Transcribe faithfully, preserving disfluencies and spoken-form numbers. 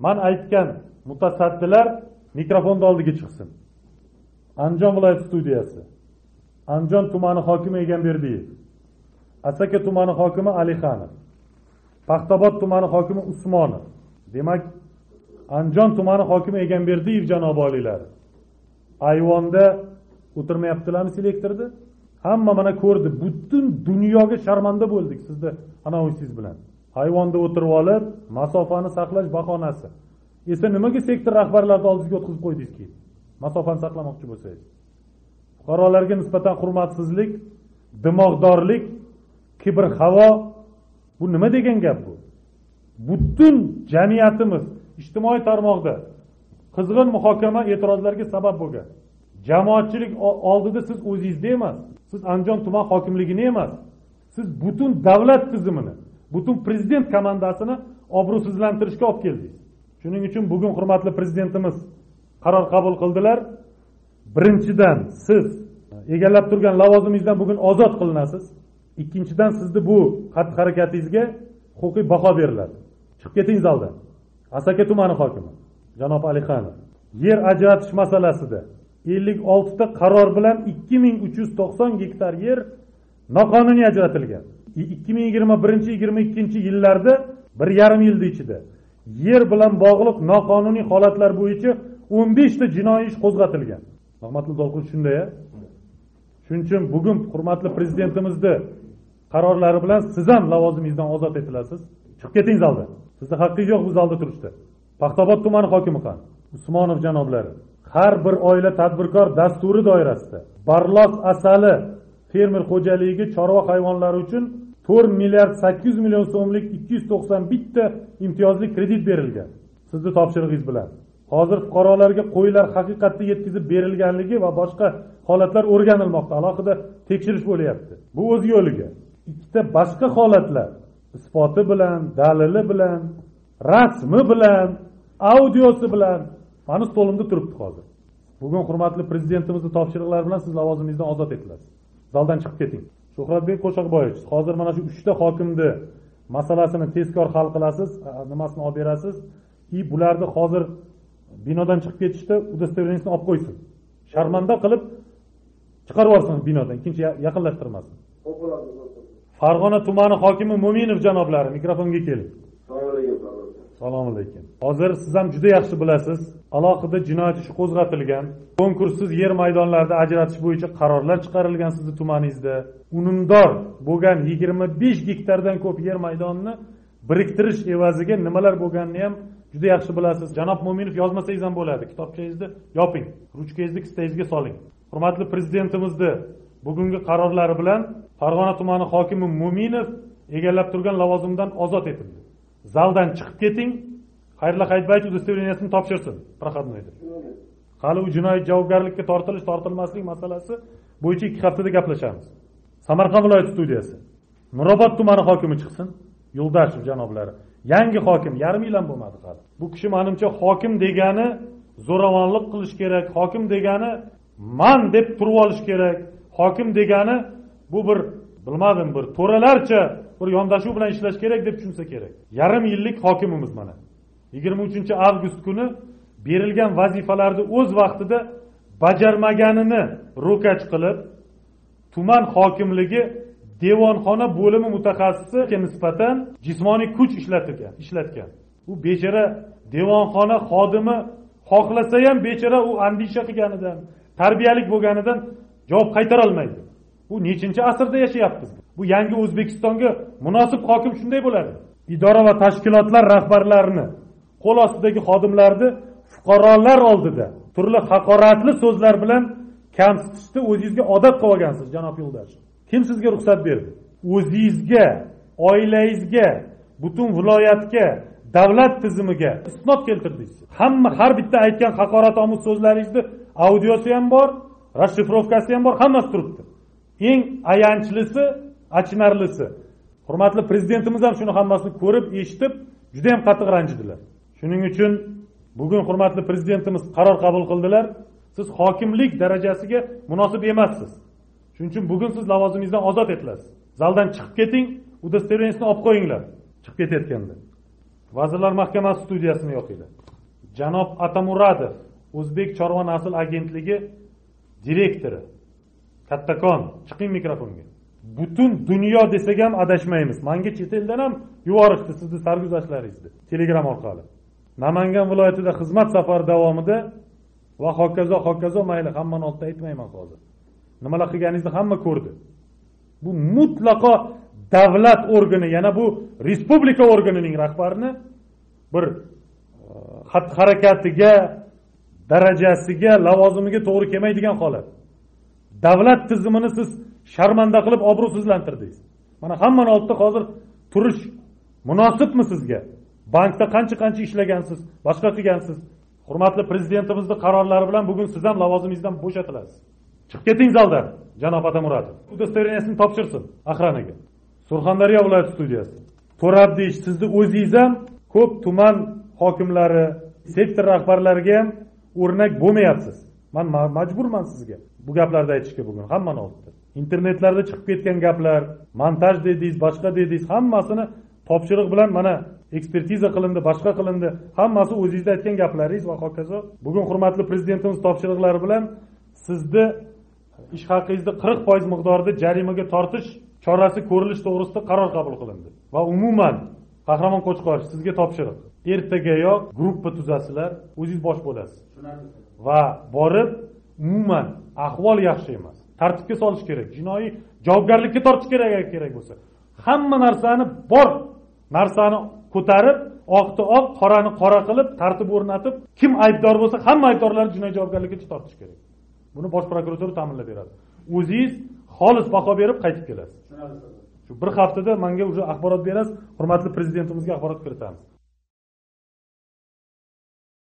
man aytgan mutasaddilar mikrofonni oldiga chiqsin. Andijon viloyat studiyasi, Andijon tumani hokimi Egamberdiyev, Asaka tumani hokimi Alixanov, Paxtabod tumani hokimi Usmonov. Demak, Andijon tumani hokimi Egamberdiyev janob oliylari ayvonda o'tirmayaptilarmi selektorda? Hamma mana ko'rdi. Butun dunyoga sharmanda bo'ldik sizda anonsiz bilan. Hayvonda o'tirib olib, masofani saqlash bahonasi. Esa nimaga sektor rahbarlarini oldingizga o'tkazib qo'ydingizki? Masofani saqlamoqchi bo'lsangiz. Fuqarolarga nisbatan hurmatsizlik, dimog'dorlik, kibr havo, bu nima degan gap bu? Butun jamiyatimiz ijtimoiy tarmoqda qizg'in muhokama e'tirozlarga sabab bo'lgan. Jamoatchilik oldida siz o'zingizda emas, siz Andijon tuman hokimligini emas, siz butun davlat tizimini, butun prezident komandasini obro'sizlantirishga olib keldingiz. Shuning uchun bugun hurmatli prezidentimiz qaror qabul qildilar. Birinchidan, siz egallab turgan lavozimingizdan bugun ozod qilinasiz. Ikkinchidan, sizni bu xatti harakatingizga huquqiy baho beriladi. Chiqib keting zaldan. Asaka tumani hokimi janob Alixanov yer ajratish masalasida ellik olti ta qaror bilan ikki ming uch yuz to'qson gektar yer noqonuniy ajratilgan. ikki ming yigirma birinchi yigirma ikkinchi yillarda bir yarim yil ichida yer bilan bog'liq noqonuniy holatlar bo'yicha o'n besh ta jinoiy ish qo'zg'atilgan. Rahmatli Dolqun shunday. Shuning uchun bugun hurmatli prezidentimizni qarorlari bilan siz ham lavozimingizdan ozod etilasiz. Chiqib keting zaldan. Sizda haqqingiz yo'q bu zalda turishda. Paxtabod tumani hokimi ham Usmonov janoblari har bir oila tadbirkor dasturi doirasida Barlos asali fermer xo'jaligi chorva hayvonlari uchun to'rt milliard sakkiz yuz million so'mlik ikki yuz to'qson bir ta imtiyozli kredit berilgan. Sizning topshirig'ingiz bilan hozir fuqarolarga qo'ylar haqiqatda yetkazib berilganligi va boshqa holatlar o'rganilmoqda. Alohida tekshirish bo'lyapti. Bu o'z yo'liga. Ikkita boshqa holatlar isboti bilan, dalili bilan, rasmi bilan, audiosi bilan mana stolimda turibdi hozir. Bugun hurmatli prezidentimizning topshiriqlari bilan siz lavozimingizdan ozod etilasiz. Zaldan chiqib keting. Shuhratbek Qo'shoqboyevich, hozir mana shu uchta hokimni masalasini tezkor hal qilasiz, nimasini olib berasiz. И bularni hozir binodan chiqib ketishda udostоверениесini olib qo'ysin. Sharmanda qilib chiqarib yuborsin binodan, ikkinchi yaqinlashtirmasin. Farg'ona tumani hokimi Mo'minov janoblari mikrofonga keling. Assalomu alaykum. Hozir siz ham juda yaxshi bilasiz, alohida jinoyat ishi qo'zg'atilgan, konkurssiz yer maydonlarida ajratish bo'yicha qarorlar chiqarilgan sizning tumaningizda. Unumdor bo'lgan yigirma besh gektardan ko'p yer maydonini biriktirish evaziga nimalar bo'lganini ham juda yaxshi bilasiz. Janob Mo'minov yozmasangiz ham bo'ladi. Kitobchangizni yoping, ruchkangizni kistangizga soling. Hurmatli prezidentimizning bugungi qarorlari bilan Farg'ona tumani hokimi Mo'minov egallab turgan lavozimdan ozod etildi. Zaldan chiqib keting. Xayrilla Hayitbayevich udostоверениесini topshirsin. Proxodnoyda. Hali u jinoiy javobgarlikka tortilish, tortilmaslik masalasi bo'yicha ikki haftada gaplashamiz. Samarqand viloyat studiyasi. Nurobod tumani hokimi chiqsin. Yo'ldashev janoblari. Yangi hokim, yarim yil ham bo'lmadi hali. Bu kishi menimcha hokim degani zo'ravonlik qilish kerak, hokim degani man deb turib olish kerak. Hokim degani bu bir bilmadim bir to'ralarcha bir yondashuv bilan ishlash kerak deb tushunsa kerak. Yarim yillik hokimimiz mana. yigirma uchinchi avgust kuni berilgan vazifalarni o'z vaqtida bajarmaganini ro'kach qilib, tuman hokimligi devonxona bo'limi mutaxassisiga nisbatan jismoniy kuch ishlatgan, ishlatgan. Bu bechora devonxona xodimi xohlasa ham bechora u andisha qilganidan, tarbiyalik bo'lganidan javob qaytara olmaydi. Bu nechinchi asrda yashayapmiz? Bu yangi O'zbekistonga munosib hokim shunday bo'ladi. Idora va tashkilotlar rahbarlarini, qo'l ostidagi xodimlarni fuqarolar oldida turli haqoratli so'zlar bilan kamsitishni o'zingizga odat qilib olgansiz, janob Yo'ldashev. Kim sizga ruxsat berdi? O'zingizga, oilangizga, butun viloyatga, davlat tizimiga isnod keltirdingiz. Hamma har bitta aytgan haqoratomuz so'zlaringizni audiosi ham bor, rashifrovkasi ham bor, hammasi turibdi. Eng ayanchlisi, achinarlisi. Hurmatli prezidentimiz ham shuni hammasini ko'rib, eshitib, juda ham qattiq ranjidilar. Shuning uchun bugun hurmatli prezidentimiz qaror qabul qildilar. Siz hokimlik darajasiga munosib emassiz. Shuning uchun bugun siz lavozimingizdan ozod etilasiz. Zaldan chiqib keting, udostоверениесini olib qo'yinglar. Chiqib ketayotganda. Vazirlar Mahkamasi studiyasini yo'qiydi. Janob Atamuradov, O'zbek Chorva nasl agentligi direktori. Kattakon, chiqing mikrofonga. Butun dunyo desak ham adashmaymiz. Menga chet eldan ham yuborishdi sizni sarguzashtlaringizni Telegram orqali. Namangan viloyatida xizmat safari davomida va hokazo hokazo mayli hammani oldida aytmayman hozir. Nimalar qilganingizni hamma ko'rdi. Bu mutlaqo davlat organi, yana bu respublika organining rahbarini bir xat harakatiga, darajasiga, lavozimiga to'g'ri kelmaydigan holat. Davlat tizimini siz sharmanda qilib obro'sizlantirdingiz. Mana hammani oldida hozir turish munosibmi sizga? Bankda qancha-qancha ishlagansiz, boshqa qilgansiz. Hurmatli prezidentimizning qarorlari bilan bugun siz ham lavozimingizdan bo'shatilasiz. Chiqib keting zaldan, janob Atamuradov. Udostovreniyasini topshirsin Ahranaga. Surxondaryo viloyat studiyasi. To'rabdek sizni o'zingiz ham ko'p tuman hokimlari, sektor rahbarlariga ham o'rnak bo'lmayapsiz. Men majburman sizga bu gaplarni aytishga bugun hammani oldida. Internetlarda chiqib ketgan gaplar, montaj dedingiz, boshqa dedingiz, hammasini topshiriq bilan mana ekspertiza qilindi, boshqa qilindi. Hammasi o'zingizda aytgan gaplaringiz va hokazo. Bugun hurmatli prezidentimiz topshiriqlari bilan sizni ish haqingizni qirq foiz miqdorida jarimaga tortish chorasi ko'rilish to'g'risida qaror qabul qilindi. Va umuman Qahramon Qo'chqorov sizga topshiriq. Ertagayoq gruppa tuzasizlar, o'zingiz bosh bo'lasiz. Va borib umuman ahvol yaxshi emas. Tartibga solish kerak. Jinoiy javobgarlikka tortish kerak agar kerak bo'lsa. Hamma narsani bor narsani ko'tarib, oqni oq, qorani qora qilib, tartib o'rnatib, kim aybdor bo'lsa, hamma aybdorlarni jinoiy javobgarlikka tortish kerak. Buni bosh prokuratura ta'minlab beradi. O'zingiz xolis baho berib qaytib kelasiz. Shu bir haftada menga уже axborot berasiz, hurmatli prezidentimizga axborot kiritamiz.